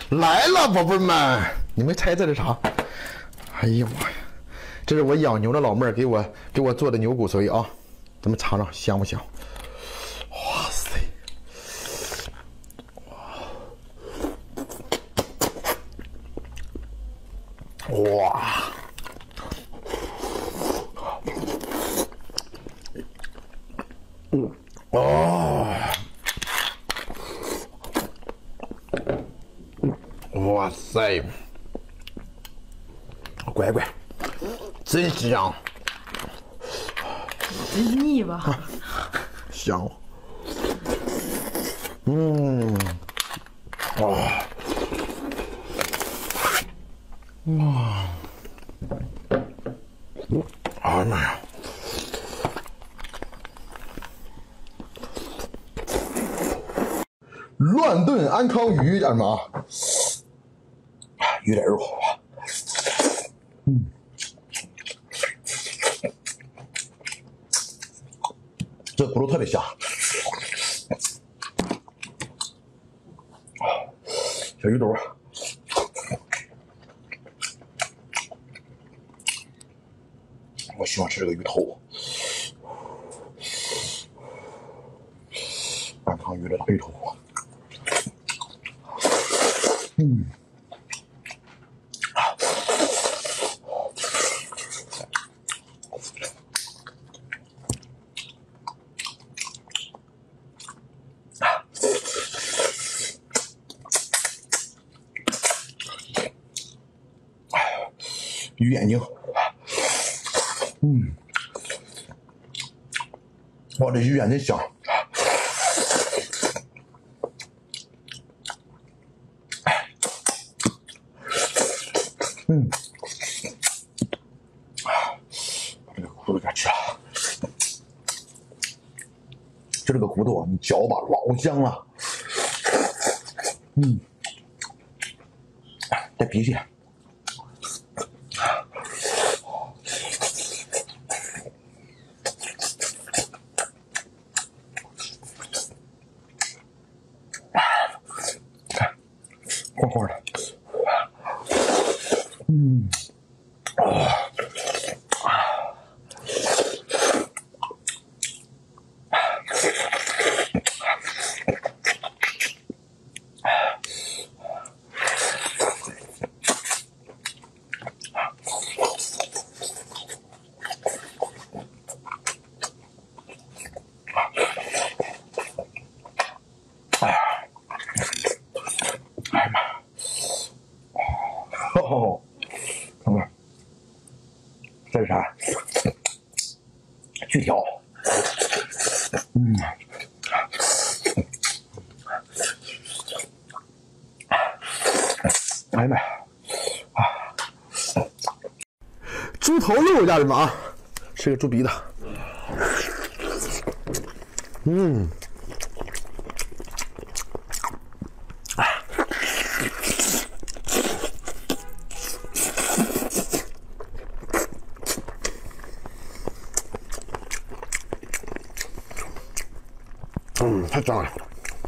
来了，宝贝儿们，你们猜这是啥？哎呀妈呀，这是我养牛的老妹儿给我做的牛骨髓啊，咱们尝尝香不香？哇塞！哇！哦！哇塞！乖乖，真香！ 真腻吧？ 香。嗯。哇。哇。哎呀妈呀！乱炖安康鱼，家人们啊，鱼点肉，这骨头特别香，小鱼肚，我喜欢吃这个鱼头，安康鱼的大鱼头。鱼眼睛，哇，这鱼眼真香，把这个骨头给它吃了，就这个骨头，你嚼吧，老香了，带鼻涕。晃晃的，哦，看看，这是啥？锯条。哎呀妈呀！猪头肉，家人们啊，吃个猪鼻子。太香了。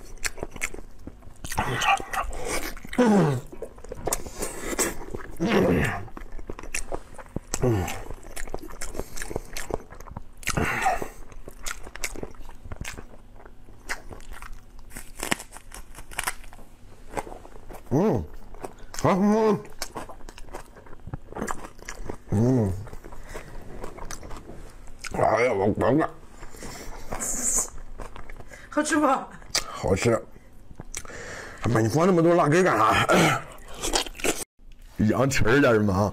哎呀，我管管。 好吃吗？ 好吃。哎妈，你放那么多辣根干啥？羊蹄儿，家人们啊。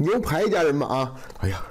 牛排，家人们啊！哎呀，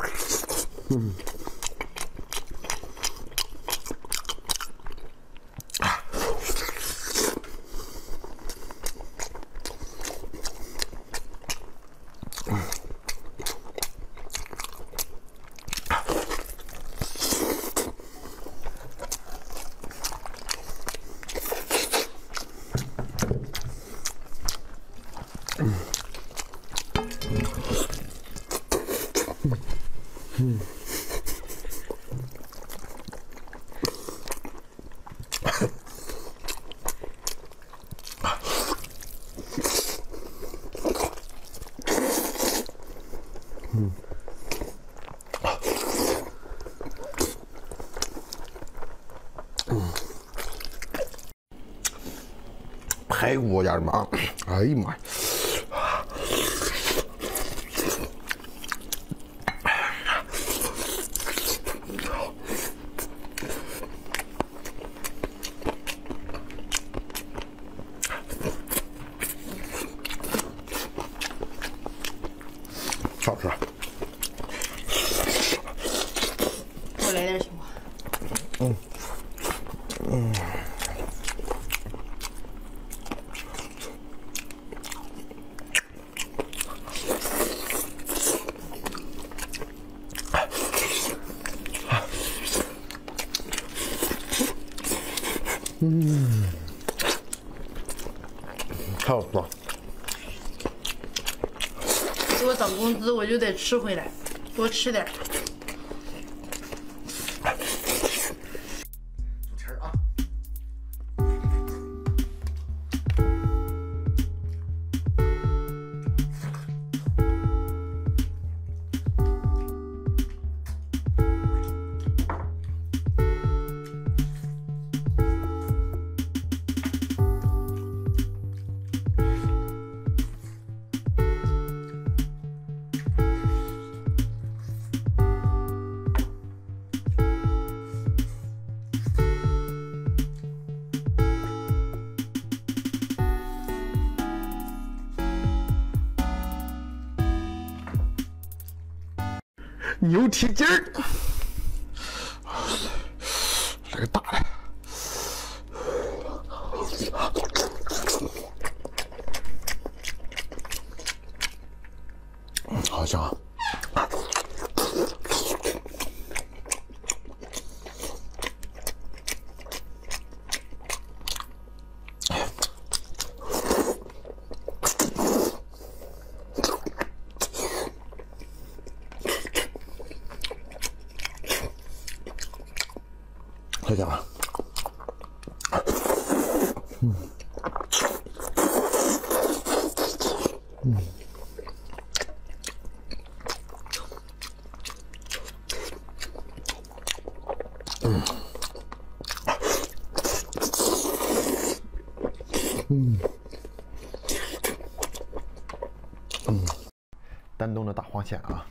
排骨，家人们啊！哎呀妈呀！好吃。 我来点行吗？ 好吃。 给我涨工资，我就得吃回来，多吃点。 猪蹄儿啊！牛蹄筋儿，来个大的。好香啊！太香了。丹东的大黄蚬啊。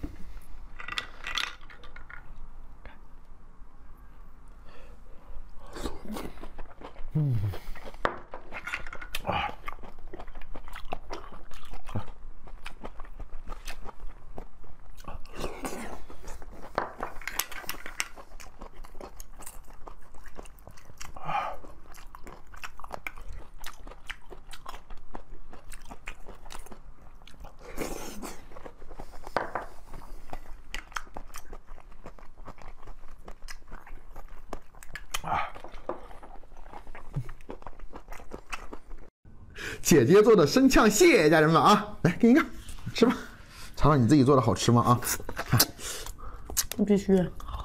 姐姐做的生呛蟹，家人们啊，来给你看，吃吧，尝尝你自己做的好吃吗？啊， 必须。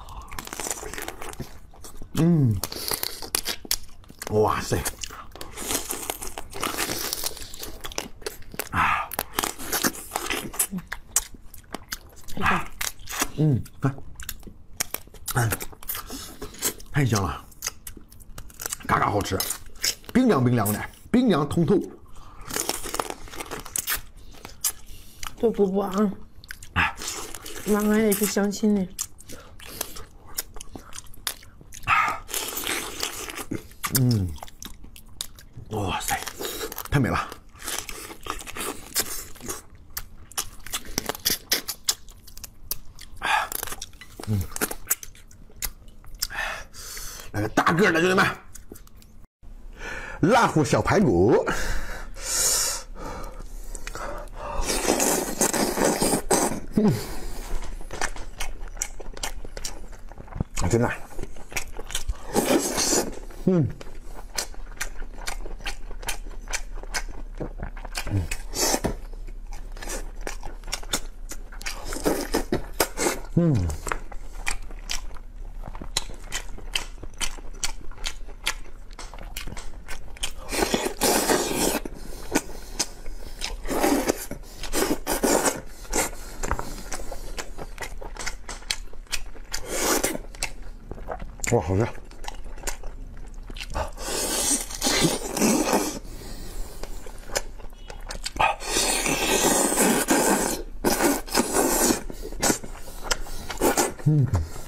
哇塞，啊，看，太香了，嘎嘎好吃，冰凉冰凉的，冰凉通透。 对不不啊，晚上还得去相亲呢。 哇塞，太美了！ 来个大个的，兄弟们，辣乎小排骨。真的，哇，好吃！嗯。